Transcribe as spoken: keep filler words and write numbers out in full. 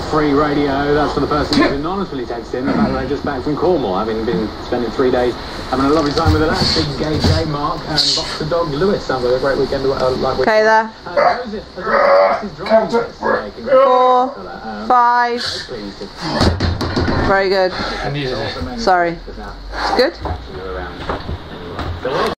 free radio. That's for the person who's anonymously texting. The fact that they're just back from Cornwall, having been spending three days having a lovely time with the lads. Big Gay J, Mark, and Boxer Dog Lewis. Sounds like a great weekend. Uh, like okay, there. Uh, Joseph has also passed his driving test today. Four, Um, five. Very good. And use it. Sorry. It's good.